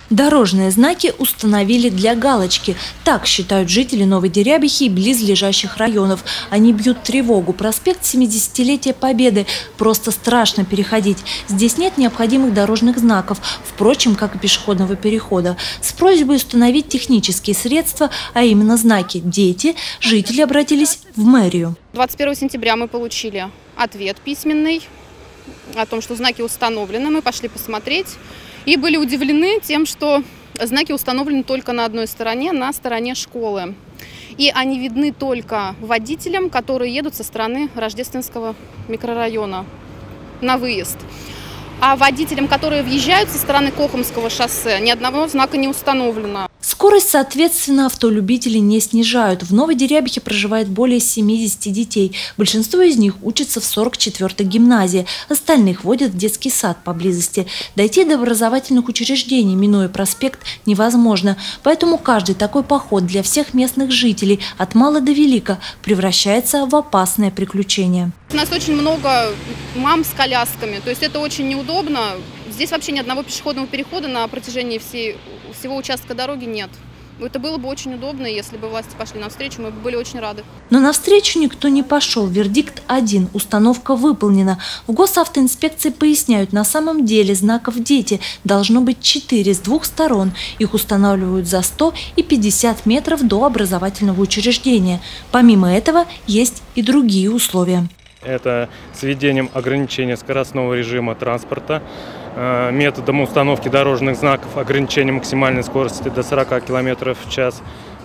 Дорожные знаки установили для галочки. Так считают жители Новой Дерябихи и близлежащих районов. Они бьют тревогу. Проспект 70-летия Победы. Просто страшно переходить. Здесь нет необходимых дорожных знаков, впрочем, как и пешеходного перехода. С просьбой установить технические средства, а именно знаки «Дети», жители обратились в мэрию. 21 сентября мы получили ответ письменный о том, что знаки установлены. Мы пошли посмотреть. И были удивлены тем, что знаки установлены только на одной стороне, на стороне школы. И они видны только водителям, которые едут со стороны Рождественского микрорайона на выезд. А водителям, которые въезжают со стороны Кохомского шоссе, ни одного знака не установлено. Скорость, соответственно, автолюбители не снижают. В Новой Дерябихе проживает более 70 детей. Большинство из них учатся в 44-й гимназии. Остальных водят в детский сад поблизости. Дойти до образовательных учреждений, минуя проспект, невозможно. Поэтому каждый такой поход для всех местных жителей от мала до велика превращается в опасное приключение. У нас очень много мам с колясками, то есть это очень неудобно. Здесь вообще ни одного пешеходного перехода на протяжении всего участка дороги нет. Это было бы очень удобно, если бы власти пошли навстречу, мы бы были очень рады. Но навстречу никто не пошел. Вердикт один. Установка выполнена. В госавтоинспекции поясняют, на самом деле знаков «Дети» должно быть 4 с двух сторон. Их устанавливают за 100 и 50 метров до образовательного учреждения. Помимо этого есть и другие условия. Это с введением ограничения скоростного режима транспорта, методом установки дорожных знаков, ограничения максимальной скорости до 40 км в час,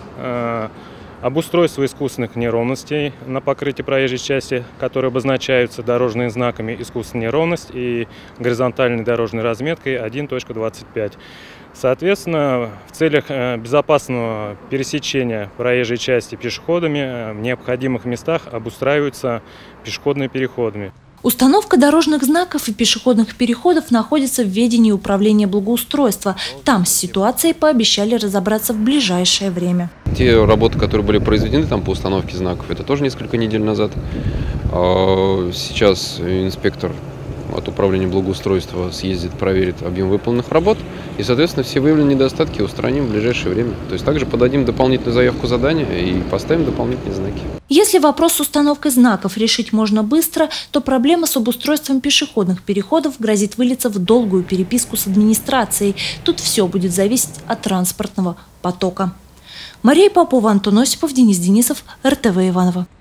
обустройство искусственных неровностей на покрытии проезжей части, которые обозначаются дорожными знаками «Искусственная неровность» и горизонтальной дорожной разметкой 1.25. Соответственно, в целях безопасного пересечения проезжей части пешеходами в необходимых местах обустраиваются пешеходные переходы. Установка дорожных знаков и пешеходных переходов находится в ведении управления благоустройства. Там с ситуацией пообещали разобраться в ближайшее время. Те работы, которые были произведены там по установке знаков, это тоже несколько недель назад. Сейчас инспектор от управления благоустройства съездит, проверит объем выполненных работ и, соответственно, все выявленные недостатки устраним в ближайшее время. То есть также подадим дополнительную заявку задания и поставим дополнительные знаки. Если вопрос с установкой знаков решить можно быстро, то проблема с обустройством пешеходных переходов грозит вылиться в долгую переписку с администрацией. Тут все будет зависеть от транспортного потока. Мария Попова, Антон Осипов, Денис Денисов, РТВ Иваново.